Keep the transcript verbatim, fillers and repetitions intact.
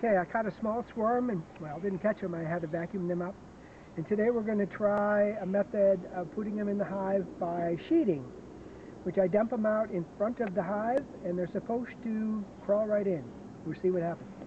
Okay, I caught a small swarm and, well, didn't catch them. I had to vacuum them up. And today we're going to try a method of putting them in the hive by sheeting, which I dump them out in front of the hive, and they're supposed to crawl right in. We'll see what happens.